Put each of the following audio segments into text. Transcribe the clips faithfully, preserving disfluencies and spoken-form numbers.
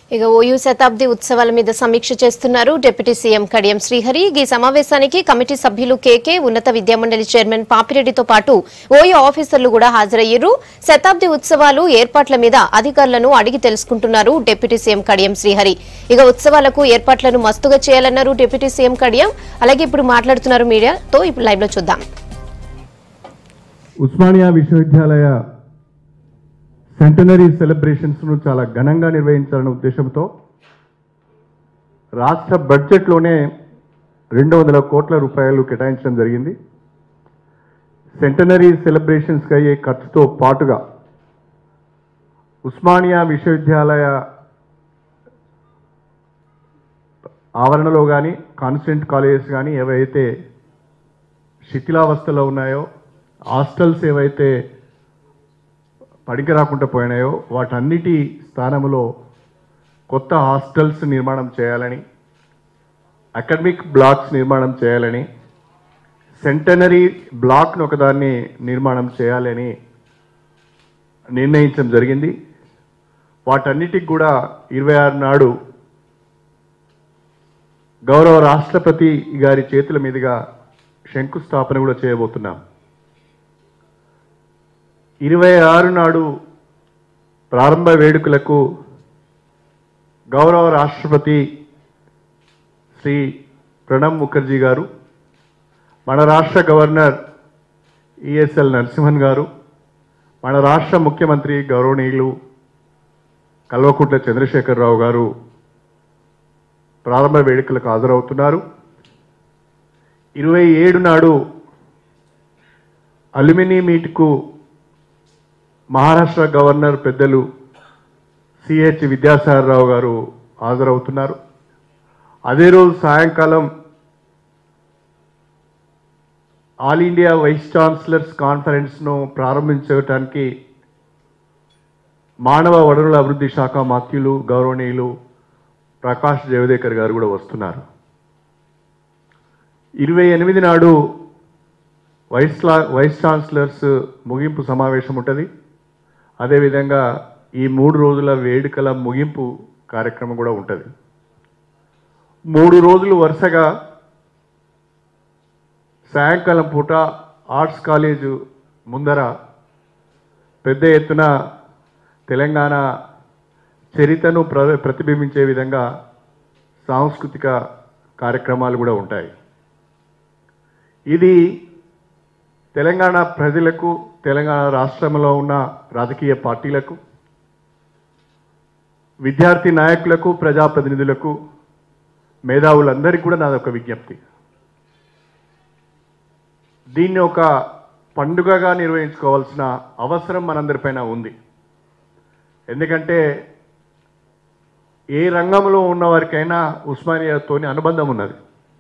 ఇక ఓయూ శతాబ్ది ఉత్సవాల మీద సమీక్ష చేస్తున్నారు డిప్యూటీ సీఎం కడియం శ్రీహరి. ఈ సమావేశానికి కమిటీ సభ్యులు కేకే, ఉన్నత విద్యామండలి చైర్మన్ పాపిరెడ్డితో పాటు ఓయూ ఆఫీసర్లు కూడా హాజరయ్యారు. శతాబ్ది ఉత్సవాలు ఏర్పాట్ల మీద అధికారులను అడిగి తెలుసుకుంటున్నారు డిప్యూటీ సీఎం కడియం శ్రీహరి. ఇక ఉత్సవాలకు ఏర్పాట్లను మస్తుగా చేయాలన్నారు డిప్యూటీ సీఎం కడియం. అలాగే ఇప్పుడు మాట్లాడుతున్నారు మీడియాతో. ఇప్పుడు లైవ్ లో చూద్దాం. ఉస్మానియా విశ్వవిద్యాలయ సెంటనరీ సెలబ్రేషన్స్ను చాలా ఘనంగా నిర్వహించాలనే ఉద్దేశంతో రాష్ట్ర బడ్జెట్లోనే రెండు వందల కోట్ల రూపాయలు కేటాయించడం జరిగింది. సెంటనరీ సెలబ్రేషన్స్కి అయ్యే ఖర్చుతో పాటుగా ఉస్మానియా విశ్వవిద్యాలయ ఆవరణలో కానీ కాన్స్టిట్యూంట్ కాలేజెస్ కానీ ఏవైతే శిథిలావస్థలో ఉన్నాయో, హాస్టల్స్ ఏవైతే పడికి రాకుండా పోయినాయో వాటన్నిటి స్థానంలో కొత్త హాస్టల్స్ నిర్మాణం చేయాలని, అకాడమిక్ బ్లాక్స్ నిర్మాణం చేయాలని, సెంటనరీ బ్లాక్ను ఒకదాన్ని నిర్మాణం చేయాలని నిర్ణయించడం జరిగింది. వాటన్నిటికి కూడా ఇరవై ఆరు నాడు గౌరవ రాష్ట్రపతి గారి చేతుల మీదుగా శంకుస్థాపన కూడా చేయబోతున్నాం. ఇరవై ఆరు నాడు ప్రారంభ వేడుకలకు గౌరవ రాష్ట్రపతి శ్రీ ప్రణబ్ ముఖర్జీ గారు, మన రాష్ట్ర గవర్నర్ ఈఎస్ఎల్ నరసింహన్ గారు, మన రాష్ట్ర ముఖ్యమంత్రి గౌరవనీయులు కల్వకుంట్ల చంద్రశేఖరరావు గారు ప్రారంభ వేడుకలకు హాజరవుతున్నారు. ఇరవై ఏడు నాడు అల్యూమినీ మీట్కు మహారాష్ట్ర గవర్నర్ పెద్దలు సిహెచ్ విద్యాసాగరరావు గారు హాజరవుతున్నారు. అదే రోజు సాయంకాలం ఆల్ ఇండియా వైస్ ఛాన్సలర్స్ కాన్ఫరెన్స్ను ప్రారంభించడానికి మానవ వనరుల అభివృద్ధి శాఖ మంత్రులు గౌరవనీయులు ప్రకాష్ జవదేకర్ గారు కూడా వస్తున్నారు. ఇరవై ఎనిమిది నాడు వైస్ వైస్ ఛాన్సలర్స్ ముగింపు సమావేశం ఉంటుంది. అదేవిధంగా ఈ మూడు రోజుల వేడుకల ముగింపు కార్యక్రమం కూడా ఉంటుంది. మూడు రోజులు వరుసగా సాయంకాలం పూట ఆర్ట్స్ కాలేజు ముందర పెద్ద ఎత్తున తెలంగాణ చరిత్రను ప్ర ప్రతిబింబించే విధంగా సాంస్కృతిక కార్యక్రమాలు కూడా ఉంటాయి. ఇది తెలంగాణ ప్రజలకు, తెలంగాణ రాష్ట్రంలో ఉన్న రాజకీయ పార్టీలకు, విద్యార్థి నాయకులకు, ప్రజాప్రతినిధులకు, మేధావులందరికీ కూడా నాదొక విజ్ఞప్తి. దీన్ని ఒక పండుగగా నిర్వహించుకోవాల్సిన అవసరం మనందరిపైన ఉంది. ఎందుకంటే ఏ రంగంలో ఉన్నవారికైనా ఉస్మానియాతోని అనుబంధం ఉన్నది.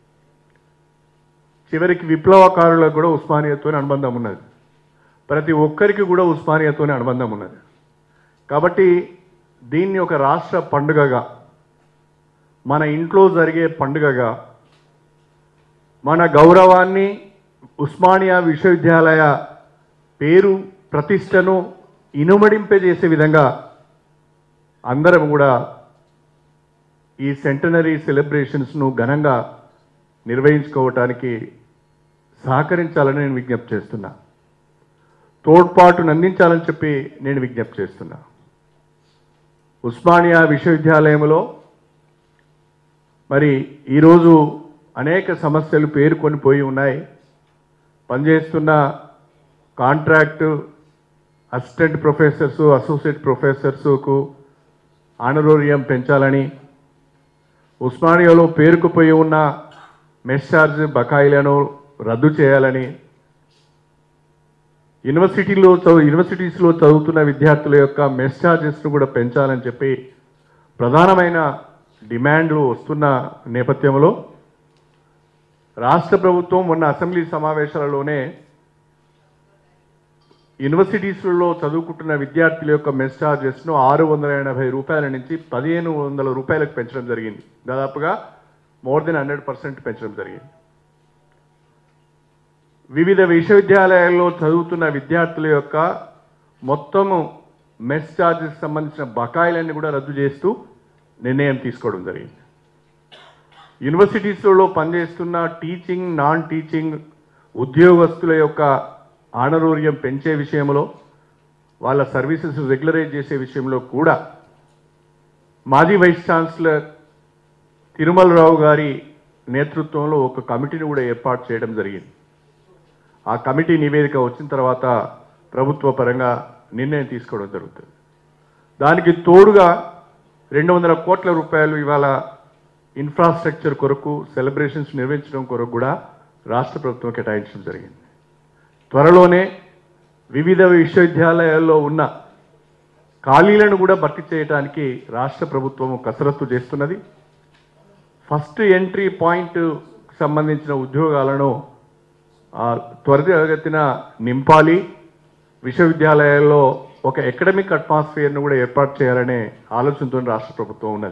చివరికి విప్లవకారులకు కూడా ఉస్మానియాతోనే అనుబంధం ఉన్నది. ప్రతి ఒక్కరికి కూడా ఉస్మానియాతోనే అనుబంధం ఉన్నది. కాబట్టి దీన్ని ఒక రాష్ట్ర పండుగగా, మన ఇంట్లో జరిగే పండుగగా, మన గౌరవాన్ని, ఉస్మానియా విశ్వవిద్యాలయ పేరు ప్రతిష్టను ఇనుమడింపజేసే విధంగా అందరం కూడా ఈ సెంటనరీ సెలబ్రేషన్స్ను ఘనంగా నిర్వహించుకోవటానికి సహకరించాలని నేను విజ్ఞప్తి చేస్తున్నా. తోడ్పాటును అందించాలని చెప్పి నేను విజ్ఞప్తి చేస్తున్నా. ఉస్మానియా విశ్వవిద్యాలయంలో మరి ఈరోజు అనేక సమస్యలు పేరుకొని పోయి ఉన్నాయి. పనిచేస్తున్న కాంట్రాక్టు అసిస్టెంట్ ప్రొఫెసర్సు, అసోసియేట్ ప్రొఫెసర్సుకు ఆనరోరియం పెంచాలని, ఉస్మానియాలో పేరుకుపోయి ఉన్న మెస్ ఛార్జ్ బకాయిలను రద్దు చేయాలని, యూనివర్సిటీలో చదువు యూనివర్సిటీస్లో చదువుతున్న విద్యార్థుల యొక్క మెస్ ఛార్జెస్ను కూడా పెంచాలని చెప్పి ప్రధానమైన డిమాండ్లు వస్తున్న నేపథ్యంలో రాష్ట్ర ప్రభుత్వం మొన్న అసెంబ్లీ సమావేశాలలోనే యూనివర్సిటీస్లలో చదువుకుంటున్న విద్యార్థుల యొక్క మెస్ ఛార్జెస్ను ఆరు వందల ఎనభై రూపాయల నుంచి పదిహేను వందల రూపాయలకు పెంచడం జరిగింది. దాదాపుగా మోర్ దెన్ హండ్రెడ్ పర్సెంట్ పెంచడం జరిగింది. వివిధ విశ్వవిద్యాలయాల్లో చదువుతున్న విద్యార్థుల యొక్క మొత్తము మెస్ ఛార్జెస్ సంబంధించిన బకాయిలన్నీ కూడా రద్దు చేస్తూ నిర్ణయం తీసుకోవడం జరిగింది. యూనివర్సిటీస్లో పనిచేస్తున్న టీచింగ్ నాన్ టీచింగ్ ఉద్యోగస్తుల యొక్క ఆనరోగ్యం పెంచే విషయంలో, వాళ్ళ సర్వీసెస్ రెగ్యులరైజ్ చేసే విషయంలో కూడా మాజీ వైస్ ఛాన్సలర్ తిరుమలరావు గారి నేతృత్వంలో ఒక కమిటీని కూడా ఏర్పాటు చేయడం జరిగింది. ఆ కమిటీ నివేదిక వచ్చిన తర్వాత ప్రభుత్వ పరంగా నిర్ణయం తీసుకోవడం జరుగుతుంది. దానికి తోడుగా రెండు వందల కోట్ల రూపాయలు ఇవాళ ఇన్ఫ్రాస్ట్రక్చర్ కొరకు, సెలబ్రేషన్స్ నిర్వహించడం కొరకు కూడా రాష్ట్ర ప్రభుత్వం కేటాయించడం జరిగింది. త్వరలోనే వివిధ విశ్వవిద్యాలయాల్లో ఉన్న ఖాళీలను కూడా భర్తీ చేయడానికి రాష్ట్ర ప్రభుత్వం కసరత్తు చేస్తున్నది. ఫస్ట్ ఎంట్రీ పాయింట్ సంబంధించిన ఉద్యోగాలను త్వరితగతిన నింపాలి. విశ్వవిద్యాలయాల్లో ఒక అకాడమిక్ అట్మాస్ఫియర్ను కూడా ఏర్పాటు చేయాలనే ఆలోచనతో రాష్ట్ర ప్రభుత్వం ఉన్నది.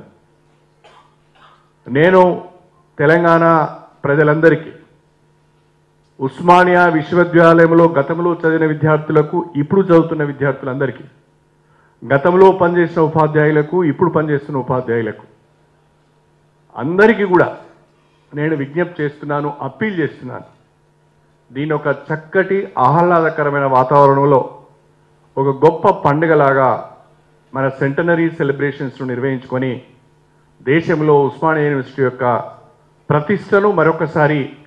నేను తెలంగాణ ప్రజలందరికీ, ఉస్మానియా విశ్వవిద్యాలయంలో గతంలో చదివిన విద్యార్థులకు, ఇప్పుడు చదువుతున్న విద్యార్థులందరికీ, గతంలో పనిచేసిన ఉపాధ్యాయులకు, ఇప్పుడు పనిచేస్తున్న ఉపాధ్యాయులకు అందరికీ కూడా నేను విజ్ఞప్తి చేస్తున్నాను, అప్పీల్ చేస్తున్నాను. దీని ఒక చక్కటి ఆహ్లాదకరమైన వాతావరణంలో ఒక గొప్ప పండుగలాగా మన సెంటనరీ సెలబ్రేషన్స్ను నిర్వహించుకొని దేశంలో ఉస్మానియా యూనివర్సిటీ యొక్క ప్రతిష్టను మరొకసారి